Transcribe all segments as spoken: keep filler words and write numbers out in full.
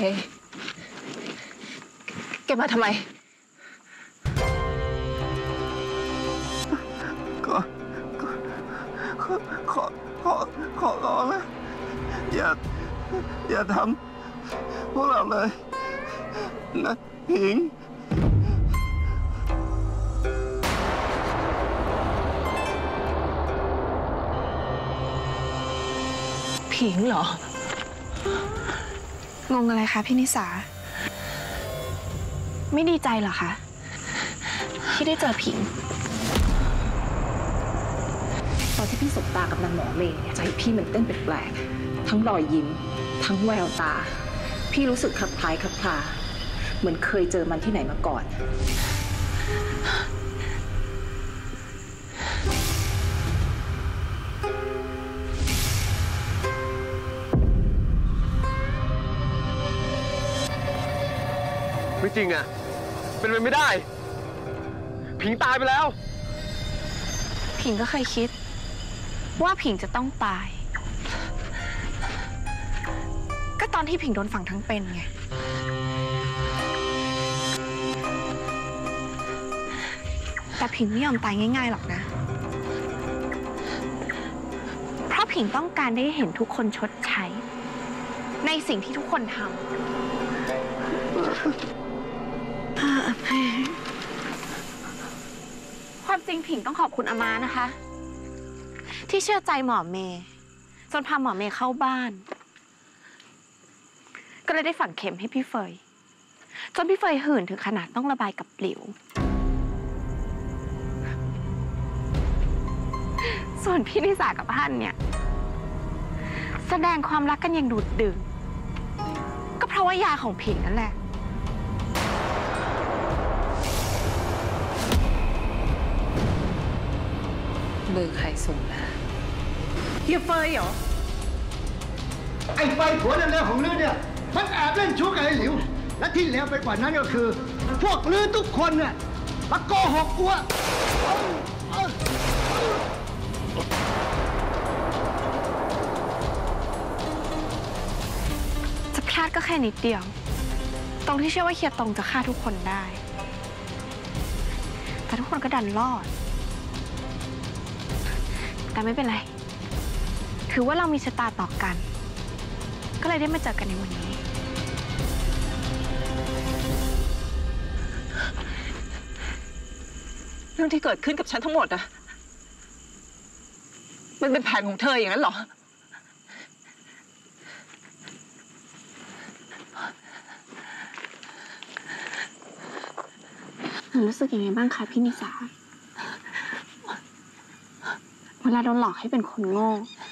แกมาทำไมก็ขอขอขอขอร้องนะอย่าอย่าทำพวกเราเลยนะผิงผิงเหรองงอะไรคะพี่นิสาไม่ดีใจเหรอคะที่ได้เจอผิงตอนที่พี่สบตากับนางหมอเมย์ใจพี่มันเต้นแปลกๆทั้งรอยยิ้มทั้งแววตาพี่รู้สึกคลับคล้ายคลับคลาเหมือนเคยเจอมันที่ไหนมาก่อนไม่จริงอ่ะเป็นไปไม่ได้ผิงตายไปแล้วผิงก็เคยคิดว่าผิงจะต้องตายก็ตอนที่ผิงโดนฝังทั้งเป็นไงแต่ผิงไม่ยอมตายง่ายๆหรอกนะเพราะผิงต้องการได้เห็นทุกคนชดใช้ในสิ่งที่ทุกคนทำความจริงผิงต้องขอบคุณอาม่านะคะที่เชื่อใจหมอเมย์จนพาหมอเมย์เข้าบ้านก็เลยได้ฝังเข็มให้พี่เฟยจนพี่เฟยหื่นถึงขนาดต้องระบายกับหลิวส่วนพี่นิสากับฮั่นเนี่ยแสดงความรักกันอย่างดูดดื่มก็เพราะว่ายาของผิงนั่นแหละเบอร์ใครส่งมาเฮียเฟยเหรอไอ้ไฟผัวนั่นแล้วของลือเนี่ยมันแอบเล่นชู้กับไอ้หลิวและที่เลวไปกว่านั้นก็คือพวกลือทุกคนเนี่ยมาโกหกกูจะพลาดก็แค่นิดเดียวตรงที่เชื่อว่าเฮียตงจะฆ่าทุกคนได้แต่ทุกคนก็ดันรอดแต่ไม่เป็นไรถือว่าเรามีชะตาต่อกันก็เลยได้มาเจอกันในวันนี้เรื่องที่เกิดขึ้นกับฉันทั้งหมดอะมันเป็นแผนของเธออย่างนั้นเหรอหนูรู้สึกยังไงบ้างคะพี่นิสาเวลาโดนหลอกให้เป็นคนโง่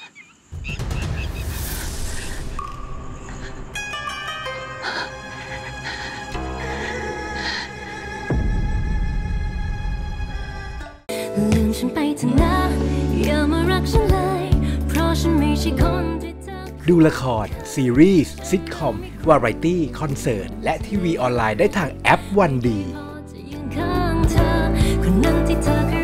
ลืมฉันไปเถอะนะอย่ามารักฉันเลยเพราะฉันไม่ใช่คนที่เธอดูละครซีรีส์ซิทคอมวาไรตี้คอนเสิร์ตและทีวีออนไลน์ได้ทางแอปวันดีจะยืนข้างเธอคนนั้นที่เธอเคย